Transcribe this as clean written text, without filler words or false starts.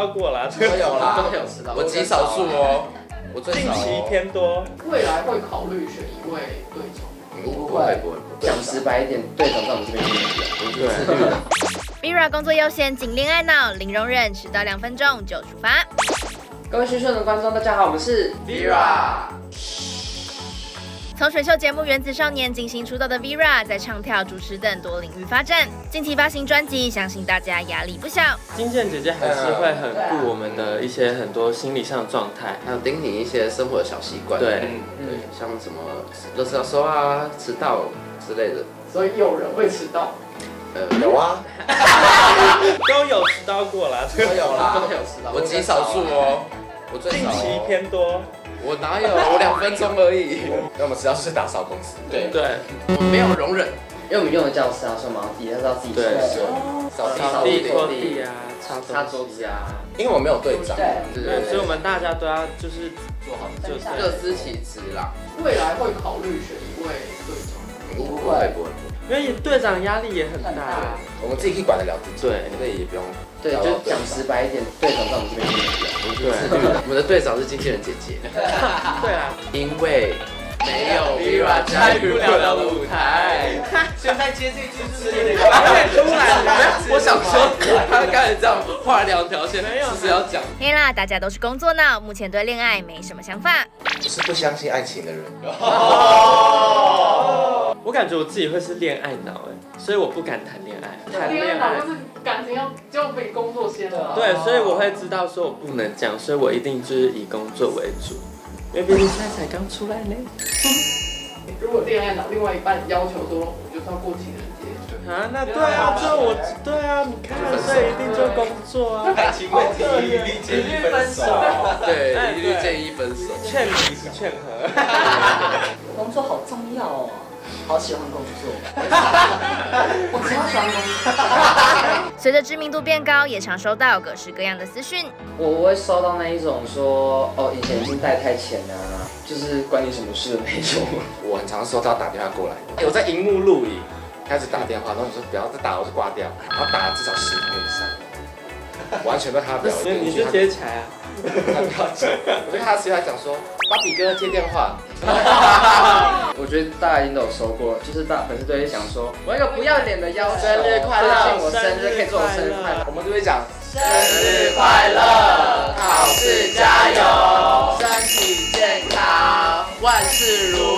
到过啦， 都有啦， 都有吃到。 我极少数哦，我最少。 近期偏多。 未来会考虑选一位队长？ 不会。 讲直白一点，队长在我们这边是自律的。 Vera 工作优先，仅恋爱脑，零容忍，迟到2分钟就处罚。 各位讯讯的观众，大家好，我们是 Vera。 从选秀节目《原子少年》进行出道的 Vera， 在唱跳、主持等多领域发展。近期发行专辑，相信大家压力不小。 金健姐姐还是会很顾我们的一些很多心理上的状态， 还有叮咛一些生活的小习惯。对，像什么垃圾要收啊、迟到之类的。 所以有人会迟到。 有啊， 都有迟到过啦， 都有啦， 都有迟到。 我极少数哦，我最少。 近期偏多。 我哪有？我2分钟而已。因为我们迟到是打扫公司。对， 我没有容忍， 因为我们用的教室啊，算毛地，他是要自己扫地、拖地啊， 擦桌子啊。 因为我没有队长， 对，所以我们大家都要就是做好， 就是各司其职啦。 未来会考虑选一位队长？ 不会。 因为队长压力也很大， 我们自己可以管得了自己， 对， 所以也不用。 对，就讲直白一点，队长在我们这边是自律的。 我们的队长是经纪人姐姐。 对啊， 因为没有 Vera 参与不了的舞台。 现在接这句是有点突然的。 我想说，他刚才这样画2条线，其实要讲。 嘿啦，大家都是工作脑，目前对恋爱没什么想法。 我是不相信爱情的人。 我感觉我自己会是恋爱脑所以我不敢谈恋爱。 恋爱脑就是感情就比工作先了。 对，所以我会知道说我不能这样，所以我一定就是以工作为主，因为毕竟现在才刚出来呢。 如果恋爱脑另外一半要求说我就是要过情人节啊，那对啊，对啊，你看，所以一定就工作啊。 感情问题一律建议分手。对，一律建议分手。 劝离是劝和。 工作好重要哦，好喜欢工作。我超喜欢工作。 随着知名度变高，也常收到各式各样的私讯。 我会收到那一种说，以前已经带太浅啊，就是关你什么事的那种。 我很常收到打电话过来，我在荧幕录影，开始打电话，然后我说不要再打，我就挂掉，然后打了至少10分以上，完全被他表演。 你是接起来啊？ 他不要讲，我就看他私下讲说，芭比哥接电话。 我觉得大家一定都有收过，就是粉丝都会讲说，我有个不要脸的要求， 生日快乐， 我生日可以祝我生日快乐， 我们就会讲生日快乐，考试加油，身体健康，万事如